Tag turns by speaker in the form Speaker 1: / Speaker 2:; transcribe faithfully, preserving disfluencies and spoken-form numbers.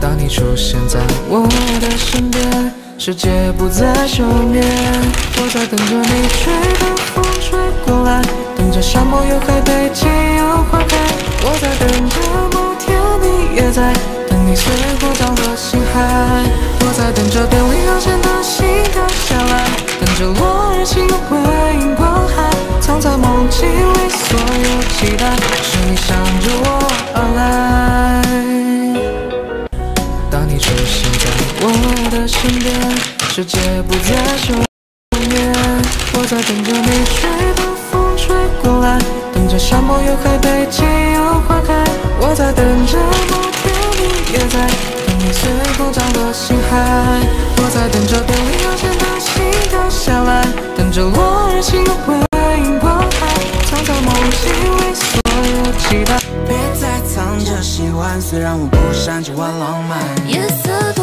Speaker 1: 当你出现在我的身边，世界不再休眠。我在等着你吹的风吹过来，等着沙漠有海被解忧花开。我在等着某天你也在，等你随波涨了心海。我在等着电力航线的心掉下来，等着落日情的回应光海。藏在梦境里所有期待，是你向着我而来。当你出现在我的身边，世界不再休眠。我在等着你吹的风吹过来，等着沙漠有海被解忧花开。我在等着某天你也在，等你随风涨了心海。我在等着电力航线的心掉下来，等着落日情的回应光海。藏在梦境里所有期待，
Speaker 2: 别再藏着喜欢，虽然我不擅长玩浪漫。
Speaker 3: 夜色